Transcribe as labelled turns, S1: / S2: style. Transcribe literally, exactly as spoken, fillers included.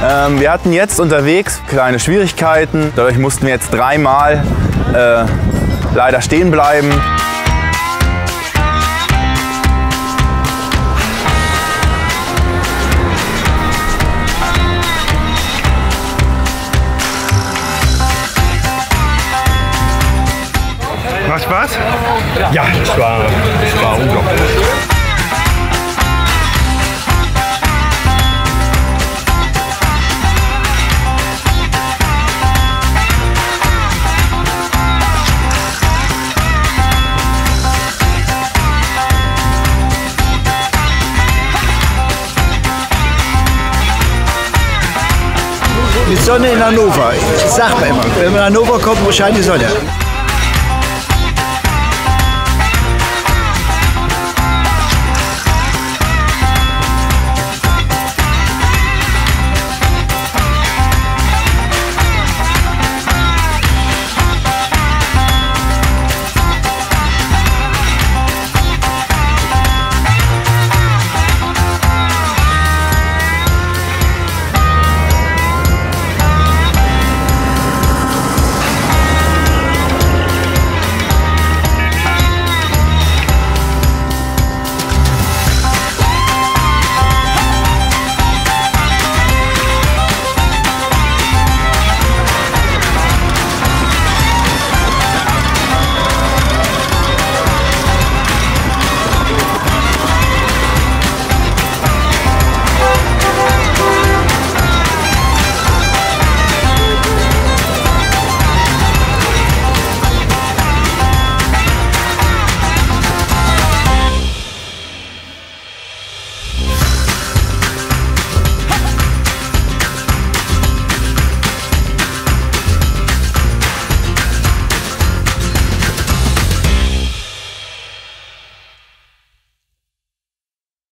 S1: Ähm, wir hatten jetzt unterwegs kleine Schwierigkeiten. Dadurch mussten wir jetzt dreimal äh, leider stehen bleiben.
S2: Macht Spaß? Ja, es war, es war unglaublich.
S3: Die Sonne in Hannover. Ich sag mal immer, wenn man in Hannover kommt, wo scheint die Sonne?